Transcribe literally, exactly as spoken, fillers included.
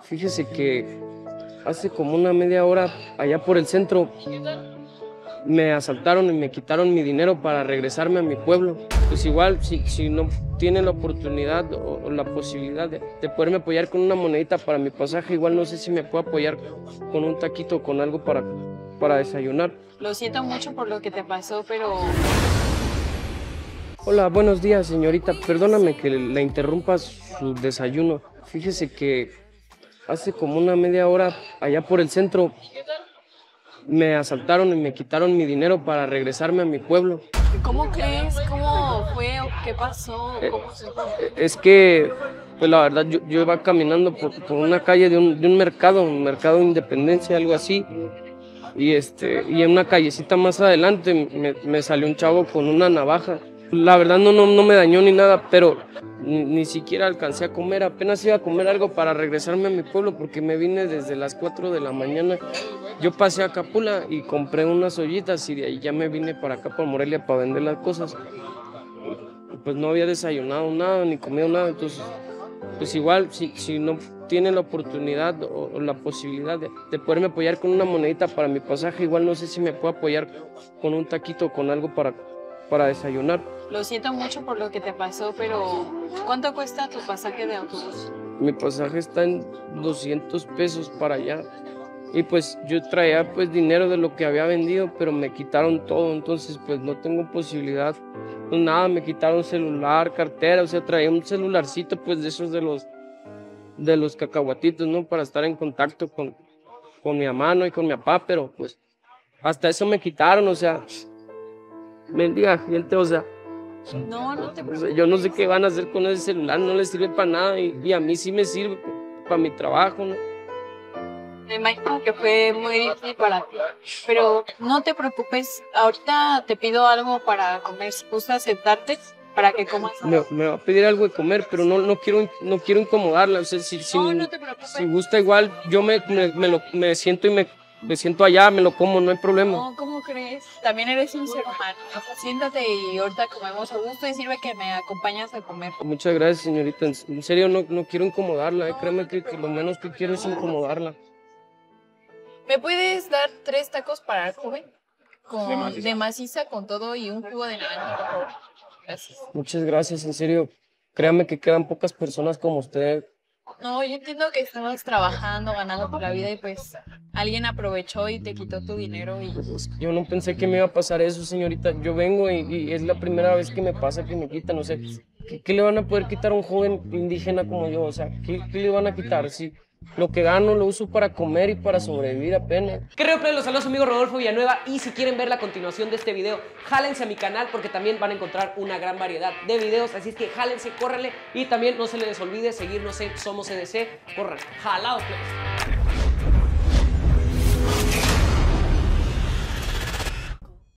Fíjese que hace como una media hora allá por el centro me asaltaron y me quitaron mi dinero para regresarme a mi pueblo. Pues igual, si, si no tienen la oportunidad o, o la posibilidad de, de poderme apoyar con una monedita para mi pasaje, igual no sé si me puedo apoyar con un taquito o con algo para, para desayunar. Lo siento mucho por lo que te pasó, pero... Hola, buenos días, señorita. Perdóname que la interrumpa su desayuno. Fíjese que hace como una media hora allá por el centro me asaltaron y me quitaron mi dinero para regresarme a mi pueblo. ¿Cómo crees? ¿Cómo fue? ¿O qué pasó? ¿Cómo se fue? Es que, pues la verdad, yo, yo iba caminando por, por una calle de un, de un mercado, un mercado de Independencia, algo así. Y, este, y en una callecita más adelante me, me salió un chavo con una navaja. La verdad no, no, no me dañó ni nada, pero ni, ni siquiera alcancé a comer. Apenas iba a comer algo para regresarme a mi pueblo porque me vine desde las cuatro de la mañana. Yo pasé a Capula y compré unas ollitas y de ahí ya me vine para acá, para Morelia, para vender las cosas. Pues no había desayunado nada, ni comido nada, entonces pues igual si, si no tienen la oportunidad o, o la posibilidad de, de poderme apoyar con una monedita para mi pasaje, igual no sé si me puedo apoyar con un taquito o con algo para, para desayunar. Lo siento mucho por lo que te pasó, pero ¿cuánto cuesta tu pasaje de autobús? Mi pasaje está en doscientos pesos para allá. Y pues yo traía pues dinero de lo que había vendido, pero me quitaron todo, entonces pues no tengo posibilidad, pues nada, me quitaron celular, cartera, o sea, traía un celularcito pues de esos de los, de los cacahuatitos, ¿no? Para estar en contacto con, con mi hermano y con mi papá, pero pues hasta eso me quitaron, o sea, mendiga gente, o sea. No, no te O preocupes. sea, yo no sé qué van a hacer con ese celular, no les sirve para nada y, y a mí sí me sirve para mi trabajo, ¿no? Me imagino que fue muy difícil para ti, pero no te preocupes. Ahorita te pido algo para comer. Si gustas sentarte para que comas. Me, me va a pedir algo de comer, pero no, no, quiero, no quiero incomodarla. O sea, si, si, No, no te preocupes. si gusta igual, yo me, me, me, lo, me siento y me, me siento allá, me lo como, no hay problema. No, ¿cómo crees? También eres un ser humano. Siéntate y ahorita comemos a gusto y sirve que me acompañas a comer. Muchas gracias, señorita. En, en serio, no, no quiero incomodarla. Eh. Créeme que, que lo menos que quiero es incomodarla. ¿Me puedes dar tres tacos para el joven? Con, de, maciza. de maciza con todo y un jugo de naranja, por favor. Gracias. Muchas gracias, en serio. Créame que quedan pocas personas como usted. No, yo entiendo que estabas trabajando, ganando por la vida y pues alguien aprovechó y te quitó tu dinero y... Yo no pensé que me iba a pasar eso, señorita. Yo vengo y, y es la primera vez que me pasa que me quitan, o sea, ¿qué, qué le van a poder quitar a un joven indígena como yo? O sea, ¿qué, qué le van a quitar? Si lo que gano lo uso para comer y para sobrevivir apenas. ¿Qué rollo, plebe? Los saludos su amigo Rodolfo Villanueva y si quieren ver la continuación de este video, jálense a mi canal porque también van a encontrar una gran variedad de videos, así es que jálense, córranle y también no se les olvide seguirnos en Somos E D C, corran, jalados, plebes.